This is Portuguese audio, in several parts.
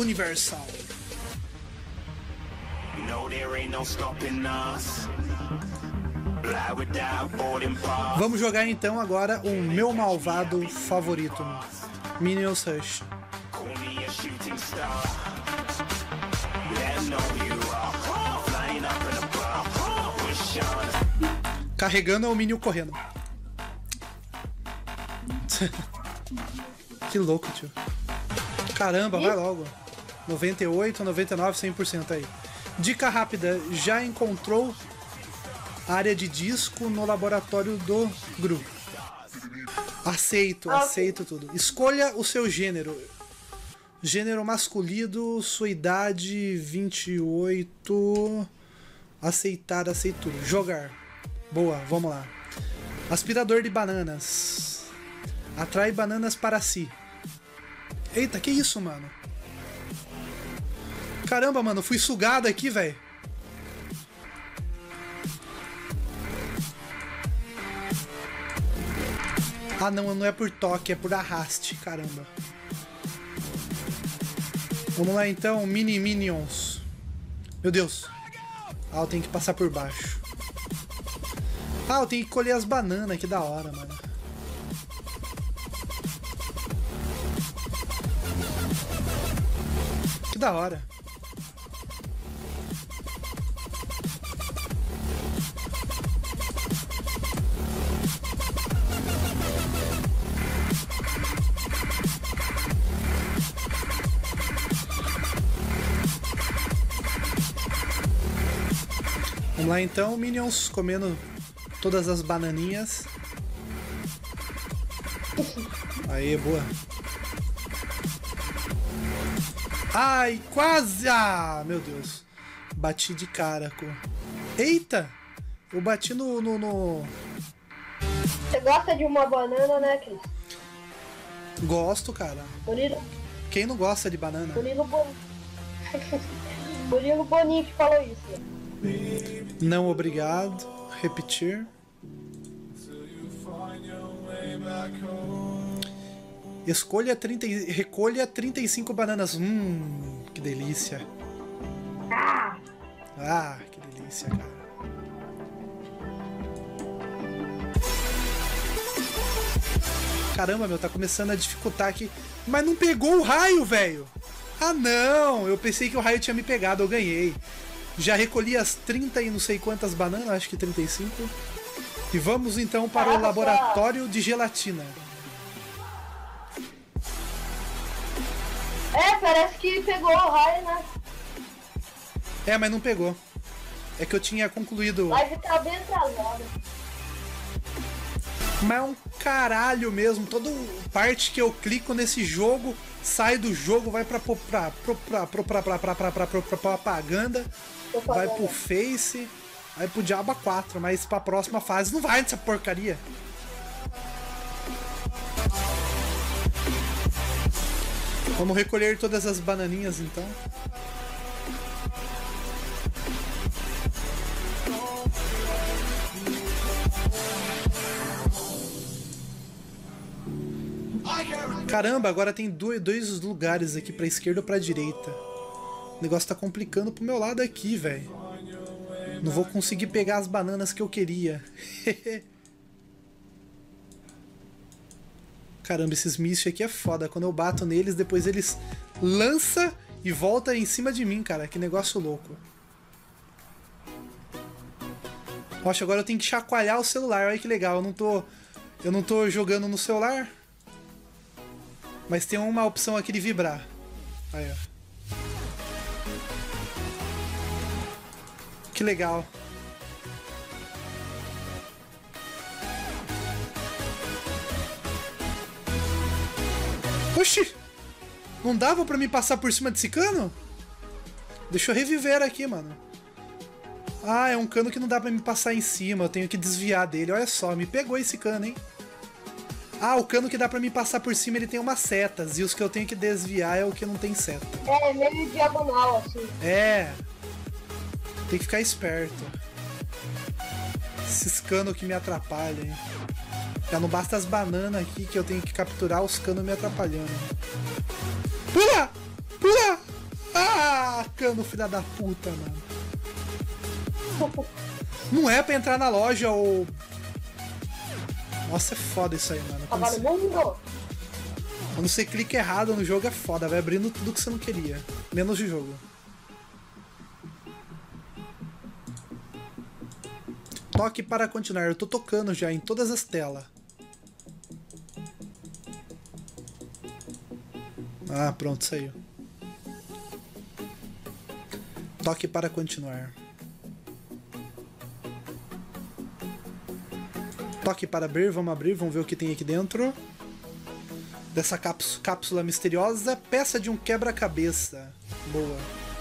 Universal. Vamos jogar então agora o meu malvado favorito, Minions Rush. Carregando é o Minion correndo. Que louco, tio. Caramba, vai logo. 98, 99, 100% aí. Dica rápida, já encontrou área de disco no laboratório do Gru. Aceito tudo. Escolha o seu gênero. Gênero masculino, sua idade 28. Aceitar, aceito tudo. Jogar. Boa, vamos lá. Aspirador de bananas. Atrai bananas para si. Eita, que isso, mano? Caramba, mano, fui sugado aqui, velho. Ah, não é por toque, é por arraste, caramba. Vamos lá então, Mini Minions. Meu Deus. Ah, eu tenho que passar por baixo. Ah, eu tenho que colher as bananas, que da hora, mano. Que da hora. Vamos lá então, Minions, comendo todas as bananinhas. Aê, boa. Ai, quase! Ah, meu Deus. Bati de cara com... Eita! Eu bati no... Você gosta de uma banana, né, Cris? Gosto, cara. Murilo... Quem não gosta de banana? Murilo Boninho que falou isso. Não, obrigado. Repetir. Recolha 35 bananas. Que delícia. Ah, que delícia, cara. Caramba, meu, tá começando a dificultar aqui. Mas não pegou o raio, velho. Ah, não. Eu pensei que o raio tinha me pegado, eu ganhei. Já recolhi as 30 e não sei quantas bananas, acho que 35. E vamos então para o laboratório de gelatina. É, parece que pegou o raio, né? É, mas não pegou. É que eu tinha concluído... Live tá bem atrasada. Mas é um caralho mesmo. Toda parte que eu clico nesse jogo, sai do jogo, vai pra propaganda, vai pro Face, vai pro Diaba 4, mas pra próxima fase não vai nessa porcaria. Vamos recolher todas as bananinhas então. Caramba, agora tem dois lugares aqui pra esquerda ou pra direita. O negócio tá complicando pro meu lado aqui, velho. Não vou conseguir pegar as bananas que eu queria. Caramba, esses Mist aqui é foda. Quando eu bato neles, depois eles lançam e voltam em cima de mim, cara. Que negócio louco. Poxa, agora eu tenho que chacoalhar o celular. Olha que legal. Eu não tô jogando no celular. Mas tem uma opção aqui de vibrar. Aí, ó. Que legal. Oxi! Não dava pra me passar por cima desse cano? Deixa eu reviver aqui, mano. Ah, é um cano que não dá pra me passar em cima. Eu tenho que desviar dele. Olha só, me pegou esse cano, hein? Ah, o cano que dá pra me passar por cima, ele tem umas setas. E os que eu tenho que desviar é o que não tem seta. É, meio diagonal, assim. É. Tem que ficar esperto. Esses canos que me atrapalham, hein? Já não basta as bananas aqui que eu tenho que capturar, os canos me atrapalhando. Pula! Pula! clicando, filha da puta, mano. Não é pra entrar na loja ou... Nossa, é foda isso aí, mano. Quando você clica errado no jogo é foda, vai abrindo tudo que você não queria. Menos de jogo. Toque para continuar. Eu tô tocando já em todas as telas. Ah, pronto, saiu. Toque para continuar. Toque para abrir, vamos ver o que tem aqui dentro. Dessa cápsula misteriosa, peça de um quebra-cabeça. Boa.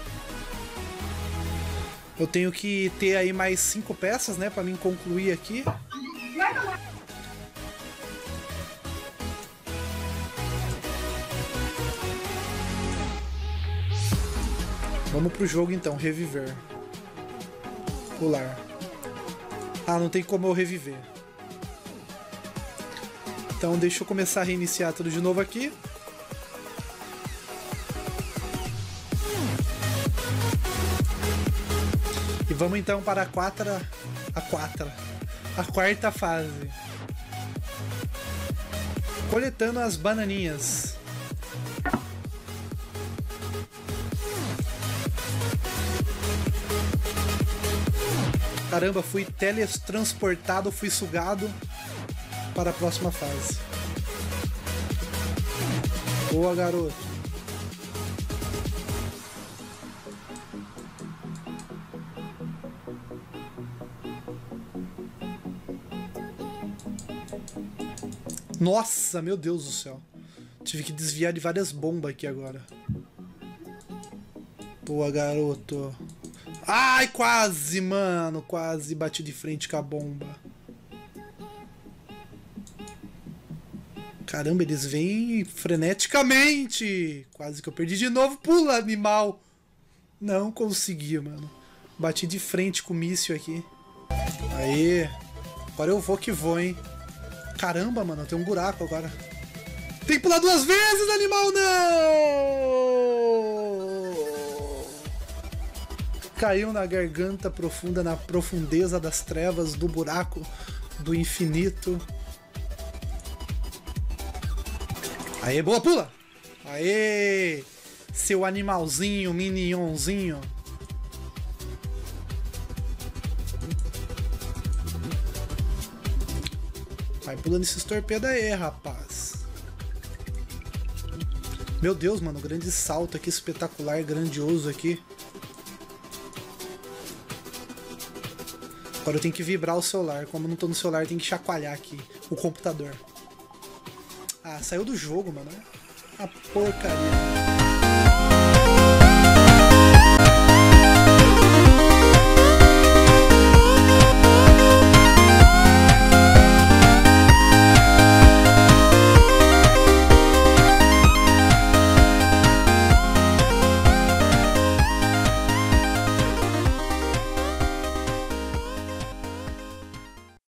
Eu tenho que ter aí mais 5 peças, né, pra mim concluir aqui. Vamos pro jogo então, reviver. Pular. Ah, não tem como eu reviver. Então deixa eu começar a reiniciar tudo de novo aqui. E vamos então para a quarta fase. Coletando as bananinhas. Caramba, fui teletransportado, fui sugado para a próxima fase. Boa, garoto. Nossa, meu Deus do céu. Tive que desviar de várias bombas aqui agora. Boa, garoto. Ai, quase, mano. Quase bati de frente com a bomba. Caramba, eles vêm freneticamente. Quase que eu perdi de novo. Pula, animal. Não consegui, mano. Bati de frente com o míssil aqui. Aê. Agora eu vou que vou, hein. Caramba, mano. Tem um buraco agora. Tem que pular 2 vezes, animal. Não! Caiu na garganta profunda, na profundeza das trevas, do buraco, do infinito. Aê, boa, pula! Aê! Seu animalzinho, minionzinho. Vai pulando esses torpedos aí, rapaz. Meu Deus, mano, grande salto aqui, espetacular, grandioso aqui. Agora eu tenho que vibrar o celular. Como eu não tô no celular, tem que chacoalhar aqui o computador. Ah, saiu do jogo, mano. A porcaria.